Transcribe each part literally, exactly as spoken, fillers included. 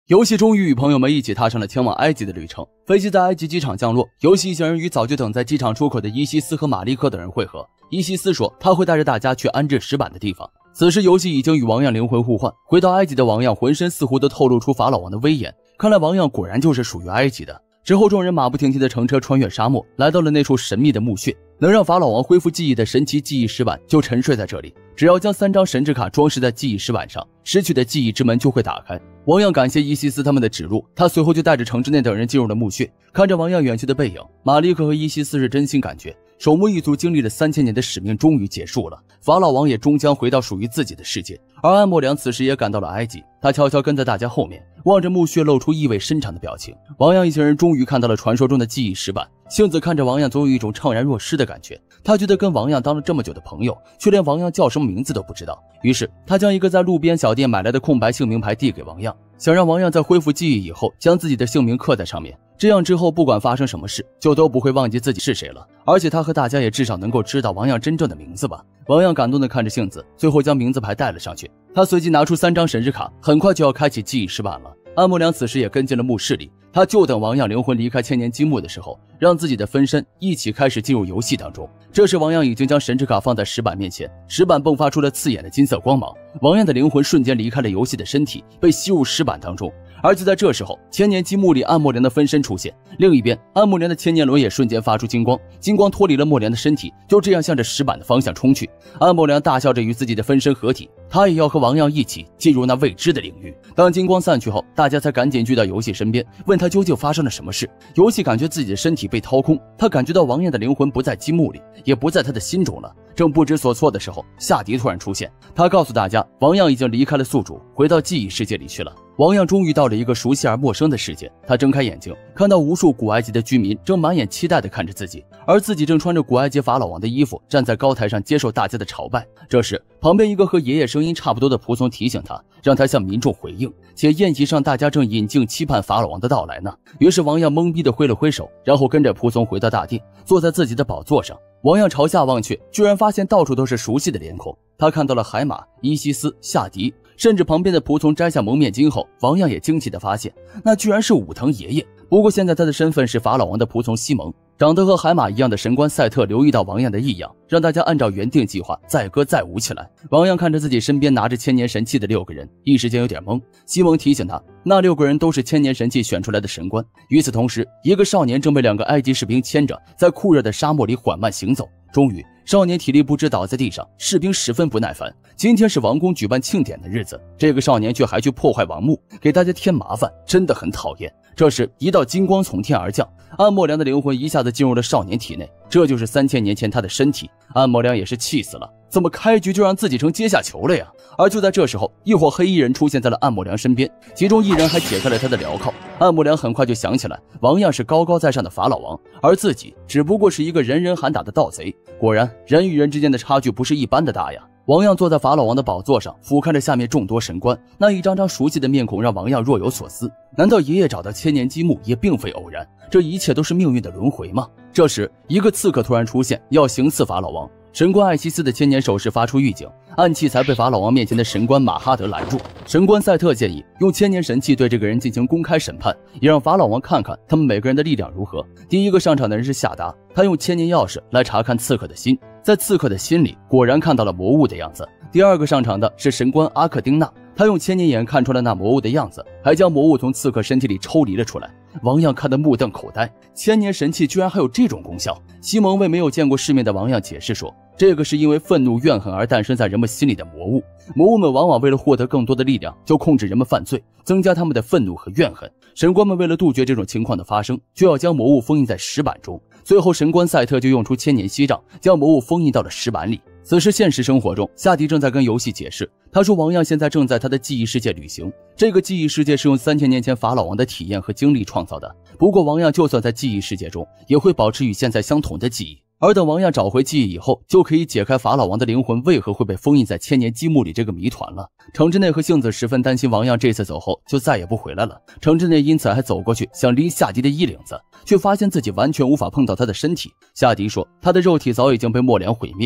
游戏终于与朋友们一起踏上了前往埃及的旅程。飞机在埃及机场降落，游戏一行人与早就等在机场出口的伊西斯和马利克等人会合。伊西斯说他会带着大家去安置石板的地方。此时游戏已经与王样灵魂互换，回到埃及的王样浑身似乎都透露出法老王的威严，看来王样果然就是属于埃及的。之后众人马不停蹄地乘车穿越沙漠，来到了那处神秘的墓穴。能让法老王恢复记忆的神奇记忆石板就沉睡在这里，只要将三张神之卡装饰在记忆石板上，失去的记忆之门就会打开。王样感谢伊西斯他们的指路，他随后就带着城之内等人进入了墓穴。看着王样远去的背影，马利克和伊西斯是真心感觉守墓一族经历了三千年的使命终于结束了，法老王也终将回到属于自己的世界。而安莫良此时也赶到了埃及，他悄悄跟在大家后面，望着墓穴露出意味深长的表情。王样一行人终于看到了传说中的记忆石板，杏子看着王样总有一种怅然若失的感觉，他觉得跟王样当了这么久的朋友，却连王样叫什么名字都不知道。于是他将一个在路边小店买来的空白姓名牌递给王样，想让王样在恢复记忆以后将自己的姓名刻在上面，这样之后不管发生什么事就都不会忘记自己是谁了，而且他和大家也至少能够知道王样真正的名字吧。王样感动地看着杏子，最后将名字牌带了上去。他随即拿出三张神之卡，很快就要开启记忆石板了。安莫良此时也跟进了墓室里，他就等王样灵魂离开千年积木的时候，让自己的分身一起开始进入游戏当中。这时王样已经将神之卡放在石板面前，石板迸发出了刺眼的金色光芒，王样的灵魂瞬间离开了游戏的身体，被吸入石板当中。而就在这时候，千年积木里安莫良的分身出现，另一边安莫良的千年轮也瞬间发出金光，金光脱离了莫良的身体，就这样向着石板的方向冲去。安莫良大笑着与自己的分身合体，他也要和王样一起进入那未知的领域。当金光散去后，大家才赶紧聚到游戏身边，问他究竟发生了什么事。游戏感觉自己的身体被掏空，他感觉到王样的灵魂不在积木里，也不在他的心中了。正不知所措的时候，夏迪突然出现，他告诉大家王样已经离开了宿主，回到记忆世界里去了。王样终于到了一个熟悉而陌生的世界，他睁开眼睛，看到无数古埃及的居民正满眼期待地看着自己，而自己正穿着古埃及法老王的衣服站在高台上接受大家的朝拜。这时旁边一个和爷爷声音差不多的仆从提醒他，让他向民众回应，且宴席上大家正引颈期盼法老王的到来呢。于是王样懵逼地挥了挥手，然后跟着仆从回到大殿，坐在自己的宝座上。王样朝下望去，居然发现到处都是熟悉的脸孔，他看到了海马、伊西斯、夏迪，甚至旁边的仆从摘下蒙面巾后，王样也惊奇地发现那居然是武藤爷爷。不过现在他的身份是法老王的仆从西蒙。长得和海马一样的神官赛特留意到王样的异样，让大家按照原定计划载歌载舞起来。王样看着自己身边拿着千年神器的六个人，一时间有点懵。西蒙提醒他，那六个人都是千年神器选出来的神官。与此同时，一个少年正被两个埃及士兵牵着，在酷热的沙漠里缓慢行走。终于少年体力不支倒在地上，士兵十分不耐烦，今天是王宫举办庆典的日子，这个少年却还去破坏王墓，给大家添麻烦，真的很讨厌。这时一道金光从天而降，安莫良的灵魂一下子进入了少年体内，这就是三千年前他的身体。安莫良也是气死了，怎么开局就让自己成阶下囚了呀？而就在这时候，一伙黑衣人出现在了安莫良身边，其中一人还解开了他的镣铐。安莫良很快就想起来，王样是高高在上的法老王，而自己只不过是一个人人喊打的盗贼。果然人与人之间的差距不是一般的大呀。王样坐在法老王的宝座上，俯瞰着下面众多神官，那一张张熟悉的面孔让王样若有所思。难道爷爷找到千年积木也并非偶然？这一切都是命运的轮回吗？这时一个刺客突然出现，要行刺法老王。神官艾西斯的千年手势发出预警，暗器材被法老王面前的神官马哈德拦住。神官赛特建议用千年神器对这个人进行公开审判，也让法老王看看他们每个人的力量如何。第一个上场的人是夏达，他用千年钥匙来查看刺客的心，在刺客的心里果然看到了魔物的样子。第二个上场的是神官阿克丁纳，他用千年眼看出了那魔物的样子，还将魔物从刺客身体里抽离了出来。王样看得目瞪口呆，千年神器居然还有这种功效。西蒙为没有见过世面的王样解释说，这个是因为愤怒怨恨而诞生在人们心里的魔物，魔物们往往为了获得更多的力量，就控制人们犯罪，增加他们的愤怒和怨恨。神官们为了杜绝这种情况的发生，就要将魔物封印在石板中。最后神官赛特就用出千年锡杖，将魔物封印到了石板里。此时现实生活中，夏迪正在跟游戏解释，他说王样现在正在他的记忆世界旅行，这个记忆世界是用三千年前法老王的体验和经历创造的。不过王样就算在记忆世界中，也会保持与现在相同的记忆，而等王样找回记忆以后，就可以解开法老王的灵魂为何会被封印在千年积木里这个谜团了。城之内和杏子十分担心王样这次走后就再也不回来了，城之内因此还走过去想拎夏迪的衣领子，却发现自己完全无法碰到他的身体。夏迪说他的肉体早已经被墨良毁灭了，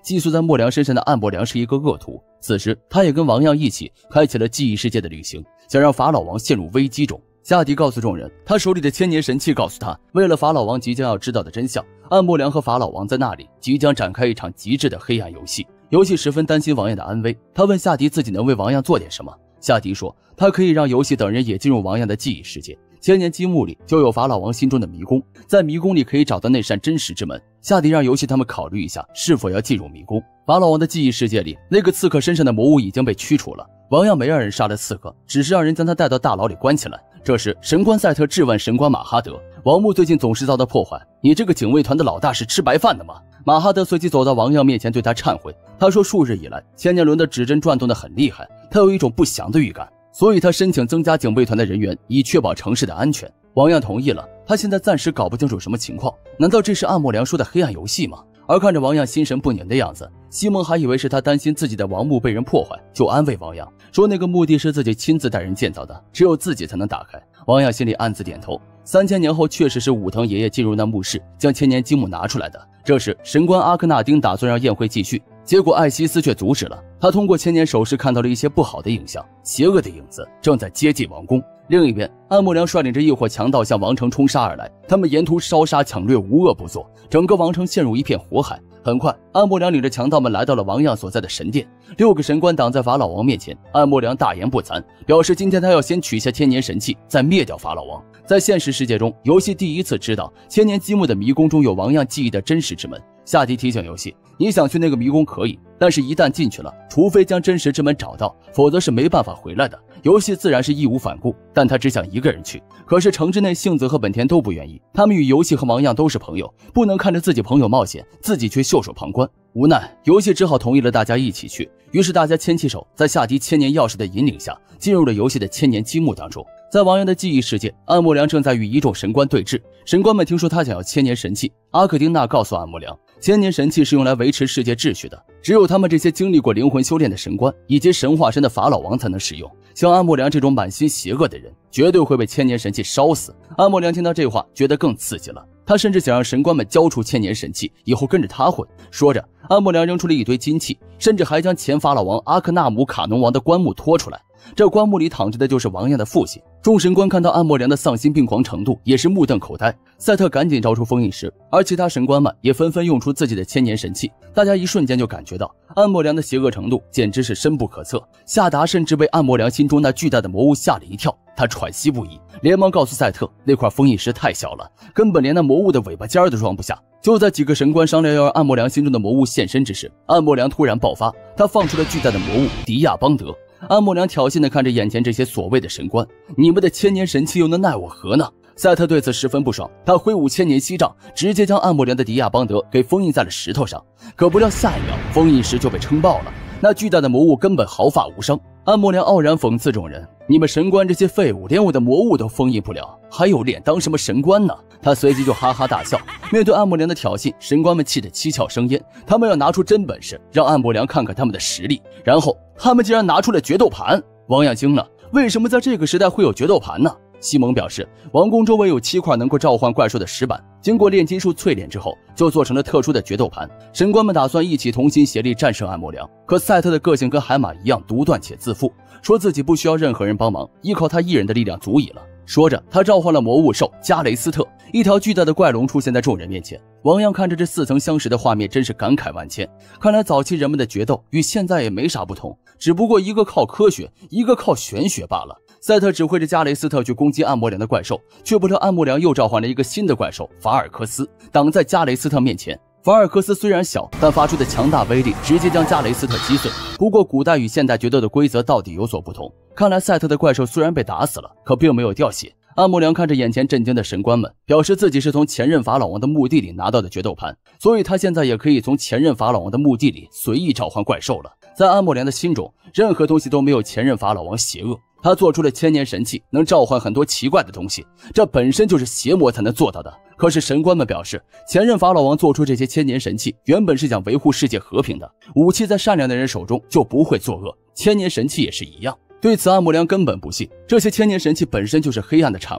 寄宿在莫良身上的暗莫良是一个恶徒，此时他也跟王样一起开启了记忆世界的旅行，想让法老王陷入危机中。夏迪告诉众人，他手里的千年神器告诉他，为了法老王即将要知道的真相，暗莫良和法老王在那里即将展开一场极致的黑暗游戏。游戏十分担心王样的安危，他问夏迪自己能为王样做点什么。夏迪说，他可以让游戏等人也进入王样的记忆世界。千年积木里就有法老王心中的迷宫，在迷宫里可以找到那扇真实之门。夏迪让游戏他们考虑一下是否要进入迷宫。法老王的记忆世界里，那个刺客身上的魔物已经被驱除了，王样没让人杀了刺客，只是让人将他带到大牢里关起来。这时神官赛特质问神官马哈德，王墓最近总是遭到破坏，你这个警卫团的老大是吃白饭的吗？马哈德随即走到王样面前对他忏悔，他说数日以来千年轮的指针转动得很厉害，他有一种不祥的预感，所以他申请增加警卫团的人员，以确保城市的安全。王样同意了，他现在暂时搞不清楚什么情况，难道这是暗莫良说的黑暗游戏吗？而看着王样心神不宁的样子，西蒙还以为是他担心自己的王墓被人破坏，就安慰王样说那个墓地是自己亲自带人建造的，只有自己才能打开。王样心里暗自点头，三千年后确实是武藤爷爷进入那墓室，将千年积木拿出来的。这时神官阿克纳丁打算让宴会继续，结果艾西斯却阻止了。他通过千年手势看到了一些不好的影像，邪恶的影子正在接近王宫。另一边，暗莫良率领着一伙强盗向王城冲杀而来，他们沿途烧杀抢掠，无恶不作，整个王城陷入一片火海。很快，暗莫良领着强盗们来到了王样所在的神殿，六个神官挡在法老王面前，暗莫良大言不惭，表示今天他要先取下千年神器，再灭掉法老王。在现实世界中，游戏第一次知道千年积木的迷宫中有王样记忆的真实之门。夏迪提醒游戏，你想去那个迷宫可以，但是一旦进去了，除非将真实之门找到，否则是没办法回来的。游戏自然是义无反顾，但他只想一个人去。可是城之内杏子和本田都不愿意，他们与游戏和王样都是朋友，不能看着自己朋友冒险，自己却袖手旁观。无奈游戏只好同意了大家一起去，于是大家牵起手，在夏迪千年钥匙的引领下，进入了游戏的千年积木当中。在王样的记忆世界，暗莫良正在与一众神官对峙，神官们听说他想要千年神器，阿克丁娜告诉暗莫良，千年神器是用来维持世界秩序的，只有他们这些经历过灵魂修炼的神官以及神化身的法老王才能使用，像暗莫良这种满心邪恶的人绝对会被千年神器烧死。暗莫良听到这话觉得更刺激了，他甚至想让神官们交出千年神器，以后跟着他混。说着，暗莫良扔出了一堆金器，甚至还将前法老王阿克纳姆卡农王的棺木拖出来，这棺木里躺着的就是王样的父亲。众神官看到暗莫良的丧心病狂程度，也是目瞪口呆。赛特赶紧招出封印石，而其他神官们也纷纷用出自己的千年神器。大家一瞬间就感觉到暗莫良的邪恶程度简直是深不可测。夏达甚至被暗莫良心中那巨大的魔物吓了一跳，他喘息不已，连忙告诉赛特，那块封印石太小了，根本连那魔物的尾巴尖都装不下。就在几个神官商量要让暗莫良心中的魔物现身之时，暗莫良突然爆发，他放出了巨大的魔物迪亚邦德。暗莫良挑衅地看着眼前这些所谓的神官，你们的千年神器又能奈我何呢？赛特对此十分不爽，他挥舞千年锡杖，直接将暗莫良的迪亚邦德给封印在了石头上。可不料下一秒，封印石就被撑爆了，那巨大的魔物根本毫发无伤。暗莫良傲然讽刺众人，你们神官这些废物，连我的魔物都封印不了，还有脸当什么神官呢？他随即就哈哈大笑。面对暗莫良的挑衅，神官们气得七窍生烟，他们要拿出真本事，让暗莫良看看他们的实力。然后他们竟然拿出了决斗盘。王样惊了，为什么在这个时代会有决斗盘呢？西蒙表示，王宫周围有七块能够召唤怪兽的石板，经过炼金术淬炼之后，就做成了特殊的决斗盘。神官们打算一起同心协力战胜暗莫良，可赛特的个性跟海马一样独断且自负，说自己不需要任何人帮忙，依靠他一人的力量足矣了。说着，他召唤了魔物兽加雷斯特，一条巨大的怪龙出现在众人面前。王样看着这似曾相识的画面，真是感慨万千。看来早期人们的决斗与现在也没啥不同，只不过一个靠科学，一个靠玄学罢了。赛特指挥着加雷斯特去攻击暗莫良的怪兽，却不料暗莫良又召唤了一个新的怪兽法尔科斯，挡在加雷斯特面前。法尔科斯虽然小，但发出的强大威力直接将加雷斯特击碎。不过古代与现代决斗的规则到底有所不同，看来赛特的怪兽虽然被打死了，可并没有掉血。暗莫良看着眼前震惊的神官们，表示自己是从前任法老王的墓地里拿到的决斗盘，所以他现在也可以从前任法老王的墓地里随意召唤怪兽了。在暗莫良的心中，任何东西都没有前任法老王邪恶。他做出了千年神器，能召唤很多奇怪的东西，这本身就是邪魔才能做到的。可是神官们表示，前任法老王做出这些千年神器，原本是想维护世界和平的，武器在善良的人手中就不会作恶，千年神器也是一样。对此暗莫良根本不信，这些千年神器本身就是黑暗的产物，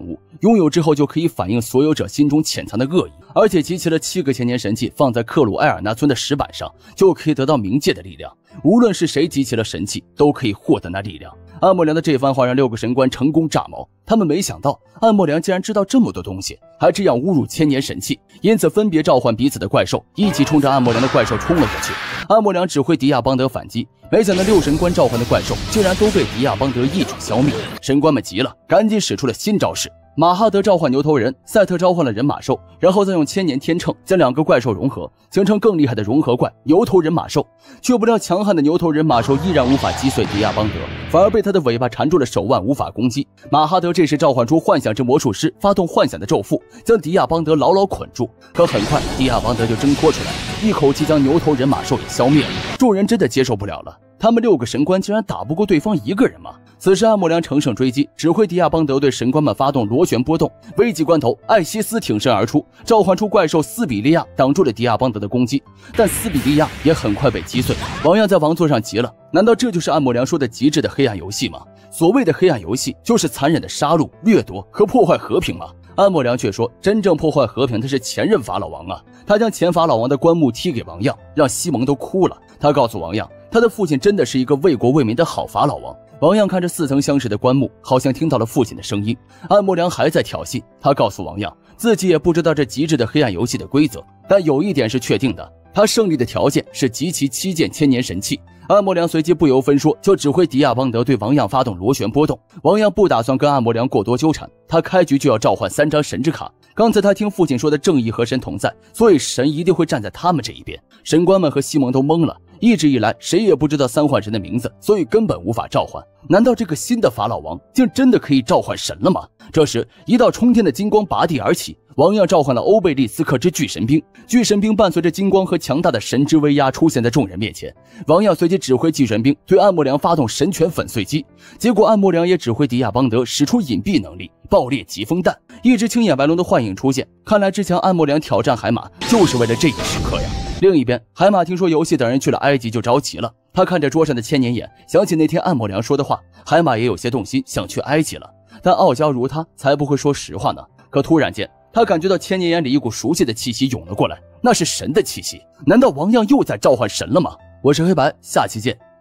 拥有之后就可以反映所有者心中潜藏的恶意，而且集齐了七个千年神器放在克鲁埃尔纳村的石板上，就可以得到冥界的力量。无论是谁集齐了神器，都可以获得那力量。暗默良的这番话让六个神官成功炸毛，他们没想到暗默良竟然知道这么多东西，还这样侮辱千年神器，因此分别召唤彼此的怪兽，一起冲着暗默良的怪兽冲了过去。暗默良指挥迪亚邦德反击，没想到六神官召唤的怪兽竟然都被迪亚邦德一举消灭。神官们急了，赶紧使出了新招式。马哈德召唤牛头人，赛特召唤了人马兽，然后再用千年天秤将两个怪兽融合，形成更厉害的融合怪牛头人马兽。却不料强悍的牛头人马兽依然无法击碎迪亚邦德，反而被他的尾巴缠住了手腕，无法攻击。马哈德这时召唤出幻想之魔术师，发动幻想的咒缚，将迪亚邦德牢牢捆住。可很快迪亚邦德就挣脱出来，一口气将牛头人马兽也消灭了。众人真的接受不了了，他们六个神官竟然打不过对方一个人吗？此时暗默良乘胜追击，指挥迪亚邦德对神官们发动螺旋波动。危急关头，艾西斯挺身而出，召唤出怪兽斯比利亚，挡住了迪亚邦德的攻击，但斯比利亚也很快被击碎。王样在王座上急了，难道这就是暗默良说的极致的黑暗游戏吗？所谓的黑暗游戏就是残忍的杀戮、掠夺和破坏和平吗？暗默良却说，真正破坏和平的是前任法老王啊！他将前法老王的棺木踢给王样，让西蒙都哭了。他告诉王样，他的父亲真的是一个为国为民的好法老王。王样看着似曾相识的棺木，好像听到了父亲的声音。暗默良还在挑衅，他告诉王样，自己也不知道这极致的黑暗游戏的规则，但有一点是确定的，他胜利的条件是集齐七件千年神器。暗默良随即不由分说，就指挥迪亚邦德对王样发动螺旋波动。王样不打算跟暗默良过多纠缠，他开局就要召唤三张神之卡。刚才他听父亲说的正义和神同在，所以神一定会站在他们这一边。神官们和西蒙都懵了，一直以来谁也不知道三幻神的名字，所以根本无法召唤。难道这个新的法老王竟真的可以召唤神了吗？这时一道冲天的金光拔地而起，王样召唤了欧贝利斯克之巨神兵，巨神兵伴随着金光和强大的神之威压出现在众人面前。王样随即指挥巨神兵对暗默良发动神拳粉碎机，结果暗默良也指挥迪亚邦德使出隐蔽能力，爆裂疾风弹，一只青眼白龙的幻影出现。看来之前暗默良挑战海马就是为了这一时刻呀。另一边，海马听说游戏等人去了埃及就着急了，他看着桌上的千年眼，想起那天暗默良说的话，海马也有些动心，想去埃及了。但傲娇如他才不会说实话呢。可突然间他感觉到千年眼里一股熟悉的气息涌了过来，那是神的气息。难道王样又在召唤神了吗？我是黑白，下期见。